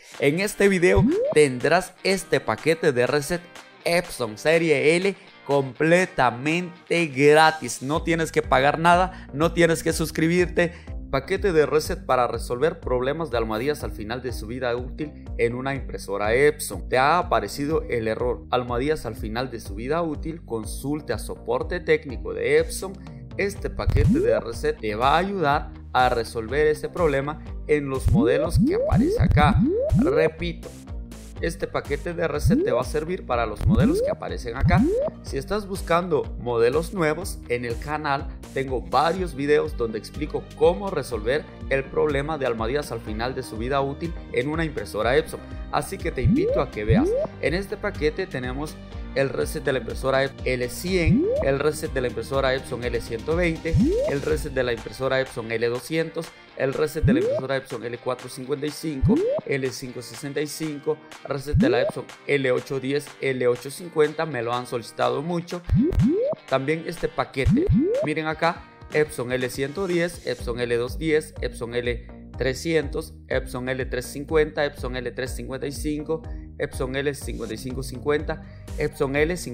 En este video tendrás este paquete de reset Epson Serie L completamente gratis. No tienes que pagar nada, no tienes que suscribirte. Paquete de reset para resolver problemas de almohadillas al final de su vida útil en una impresora Epson. ¿Te ha aparecido el error almohadillas al final de su vida útil? Consulte a soporte técnico de Epson. Este paquete de reset te va a ayudar a resolver ese problema en los modelos que aparece acá. Repito, este paquete de reset te va a servir para los modelos que aparecen acá. Si estás buscando modelos nuevos, en el canal tengo varios videos donde explico cómo resolver el problema de almohadillas al final de su vida útil en una impresora Epson. Así que te invito a que veas. En este paquete tenemos el reset de la impresora L100, el reset de la impresora Epson L120, el reset de la impresora Epson L200, el reset de la impresora Epson L455, L565, reset de la Epson L810, L850, me lo han solicitado mucho. También este paquete, miren acá, Epson L110, Epson L210, Epson L300, Epson L350, Epson L355, Epson L5550, Epson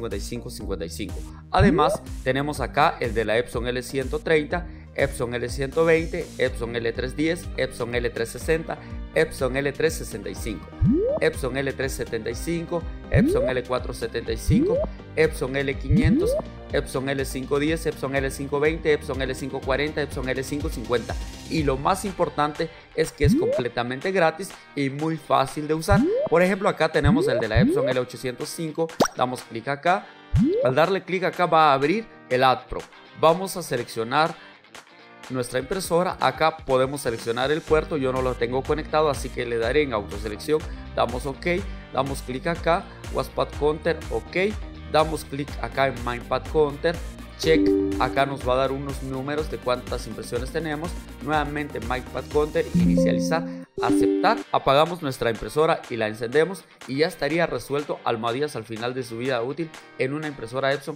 L5555. Además tenemos acá el de la Epson L130, Epson L120, Epson L310, Epson L360, Epson L365, Epson L375, Epson L475, Epson L500, Epson L510, Epson L520, Epson L540, Epson L550. Y lo más importante es que es completamente gratis y muy fácil de usar. Por ejemplo, acá tenemos el de la Epson L805. Damos clic acá. Al darle clic acá va a abrir el AdPro. Vamos a seleccionar nuestra impresora. Acá podemos seleccionar el puerto. Yo no lo tengo conectado, así que le daré en autoselección. Damos OK. Damos clic acá. WasPad Counter. OK. Damos clic acá en MindPad Counter. Check. Acá nos va a dar unos números de cuántas impresiones tenemos. Nuevamente MindPad Counter. Inicializar. Aceptar. Apagamos nuestra impresora y la encendemos y ya estaría resuelto almohadillas al final de su vida útil en una impresora Epson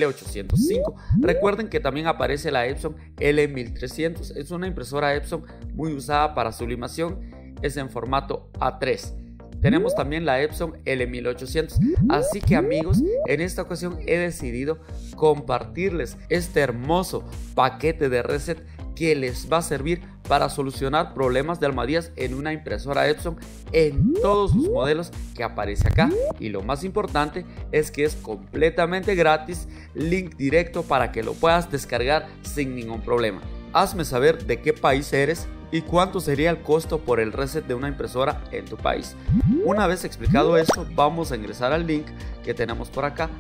L805. Recuerden que también aparece la Epson L1300. Es una impresora Epson muy usada para sublimación. Es en formato A3. Tenemos también la Epson L1800. Así que amigos, en esta ocasión he decidido compartirles este hermoso paquete de reset que les va a servir para solucionar problemas de almohadillas en una impresora Epson en todos los modelos que aparece acá. Y lo más importante es que es completamente gratis, link directo para que lo puedas descargar sin ningún problema. Hazme saber de qué país eres y cuánto sería el costo por el reset de una impresora en tu país. Una vez explicado eso, vamos a ingresar al link que tenemos por acá.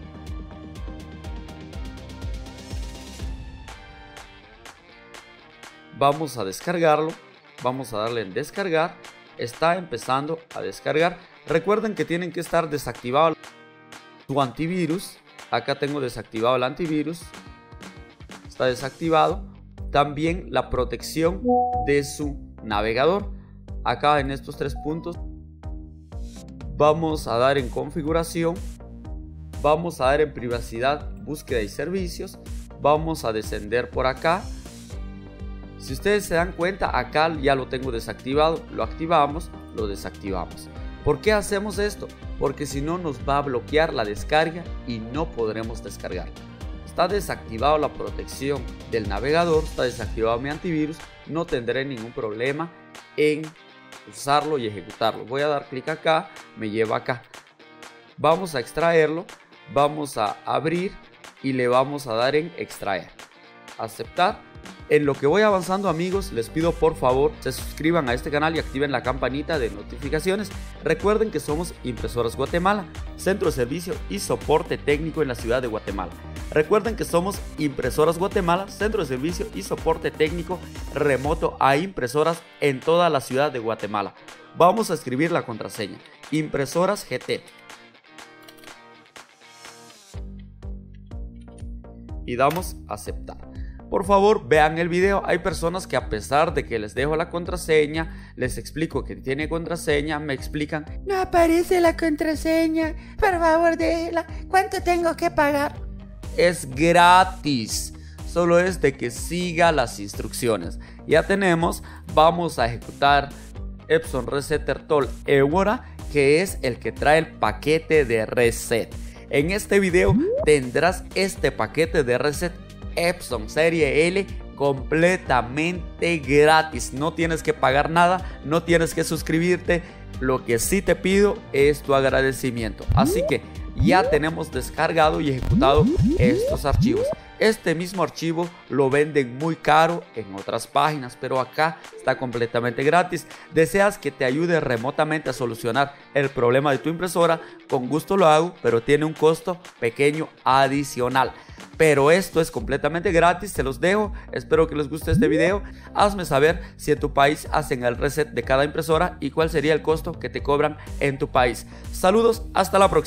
Vamos a descargarlo, vamos a darle en descargar. Está empezando a descargar. Recuerden que tienen que estar desactivado su antivirus. Acá tengo desactivado el antivirus, está desactivado. También la protección de su navegador. Acá en estos tres puntos vamos a dar en configuración, vamos a dar en privacidad, búsqueda y servicios. Vamos a descender por acá. Si ustedes se dan cuenta, acá ya lo tengo desactivado. Lo activamos, lo desactivamos. ¿Por qué hacemos esto? Porque si no nos va a bloquear la descarga y no podremos descargar. Está desactivado la protección del navegador, está desactivado mi antivirus. No tendré ningún problema en usarlo y ejecutarlo. Voy a dar clic acá, me lleva acá. Vamos a extraerlo, vamos a abrir y le vamos a dar en extraer. Aceptar. En lo que voy avanzando amigos, les pido por favor se suscriban a este canal y activen la campanita de notificaciones. Recuerden que somos Impresoras Guatemala, centro de servicio y soporte técnico en la ciudad de Guatemala. Recuerden que somos Impresoras Guatemala, centro de servicio y soporte técnico remoto a impresoras en toda la ciudad de Guatemala. Vamos a escribir la contraseña, Impresoras GT. Y damos a aceptar. Por favor, vean el video. Hay personas que a pesar de que les dejo la contraseña, les explico que tiene contraseña, me explican: no aparece la contraseña, por favor déjela, ¿cuánto tengo que pagar? Es gratis, solo es de que siga las instrucciones. Ya tenemos, vamos a ejecutar Epson Reset Airtol Evora, que es el que trae el paquete de reset. En este video tendrás este paquete de reset Epson Serie L completamente gratis. No tienes que pagar nada, no tienes que suscribirte. Lo que sí te pido es tu agradecimiento. Así que ya tenemos descargado y ejecutado estos archivos. Este mismo archivo lo venden muy caro en otras páginas, pero acá está completamente gratis. ¿Deseas que te ayude remotamente a solucionar el problema de tu impresora? Con gusto lo hago, pero tiene un costo pequeño adicional. Pero esto es completamente gratis, se los dejo. Espero que les guste este video. Hazme saber si en tu país hacen el reset de cada impresora y cuál sería el costo que te cobran en tu país. Saludos, hasta la próxima.